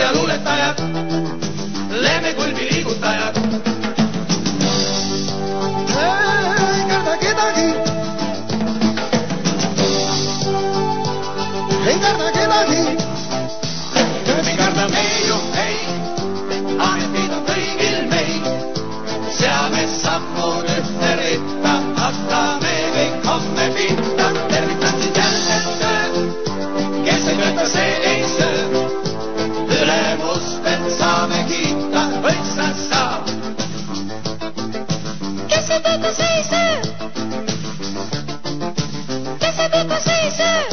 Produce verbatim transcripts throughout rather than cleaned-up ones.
ja luuletajad, lemmekulmi liigutajad. Ei karda kedagi, ei karda kedagi. Me karda me ju ei, ametid on kõigil meil. Seame sammud ühte ritta, hakkame kõik homme pihta. Tervitan sind jälle tööd, kes ei tööta, see ei söö. Ülemustelt saame kiita, võitsad saab. Kes ei tööta, see ei söö. Kes ei tööta, see ei söö.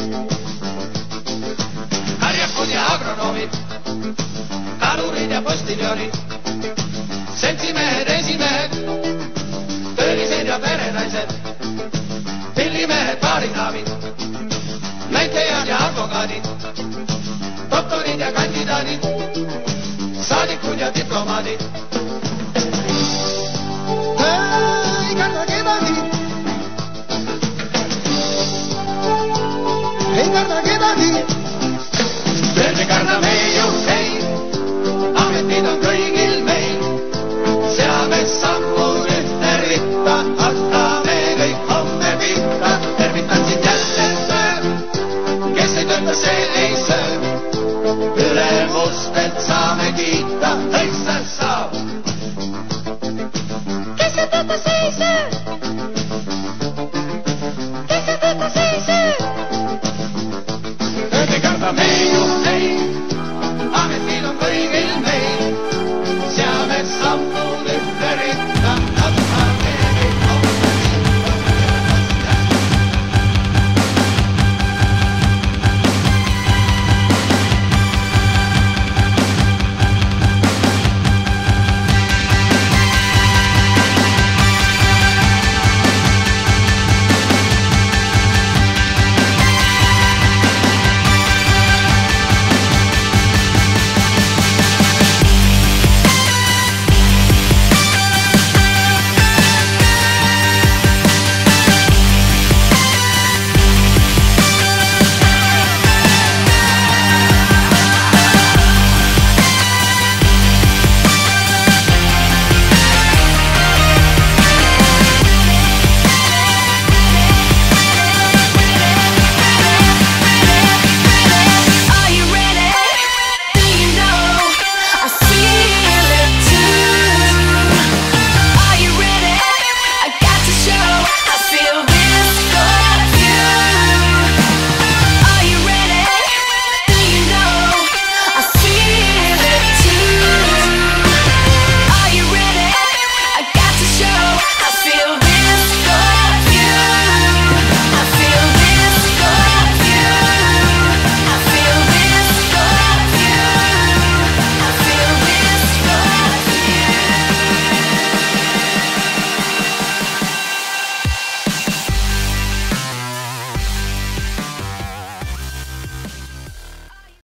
Karjakud ja agronoomid, kalurid ja postiljonid, seltsimehed, esimehed, töölised ja perenaised, pillimehed, baarinaamid, näitlejad ja advokaadid, doktorid ja kandidaadid, saadikud ja diplomaadid. Ei karda kedagi, ei karda kedagi. Me karda me ju